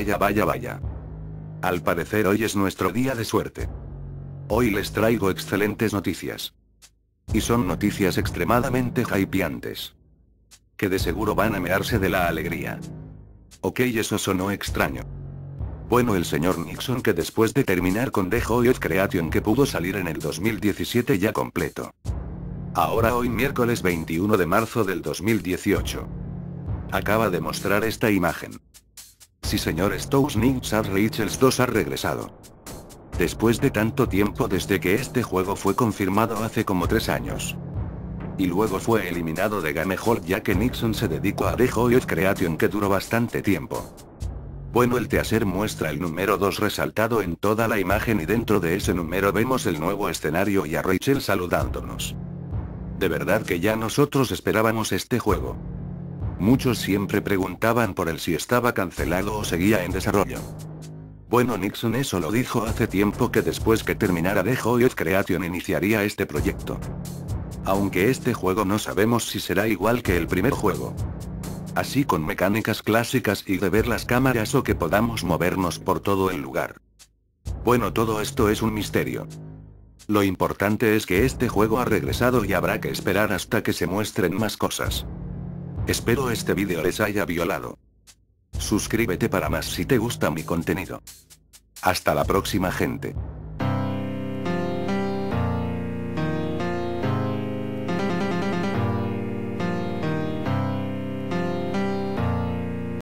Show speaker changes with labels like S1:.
S1: Vaya vaya vaya. Al parecer hoy es nuestro día de suerte. Hoy les traigo excelentes noticias. Y son noticias extremadamente hypeantes. Que de seguro van a mearse de la alegría. Ok, eso sonó extraño. Bueno, el señor Nixon, que después de terminar con The Hoyot Creation, que pudo salir en el 2017 ya completo. Ahora hoy miércoles 21 de marzo del 2018. Acaba de mostrar esta imagen. Sí señor, Stones News Are Rachels 2 ha regresado. Después de tanto tiempo desde que este juego fue confirmado hace como 3 años. Y luego fue eliminado de GameHall ya que Nixon se dedicó a The Hoyot Creation, que duró bastante tiempo. Bueno, el teaser muestra el número 2 resaltado en toda la imagen y dentro de ese número vemos el nuevo escenario y a Rachel saludándonos. De verdad que ya nosotros esperábamos este juego. Muchos siempre preguntaban por él si estaba cancelado o seguía en desarrollo. Bueno, Nixon eso lo dijo hace tiempo, que después que terminara The Hoyot Creation iniciaría este proyecto. Aunque este juego no sabemos si será igual que el primer juego. Así con mecánicas clásicas y de ver las cámaras o que podamos movernos por todo el lugar. Bueno, todo esto es un misterio. Lo importante es que este juego ha regresado y habrá que esperar hasta que se muestren más cosas. Espero este vídeo les haya violado. Suscríbete para más si te gusta mi contenido. Hasta la próxima, gente.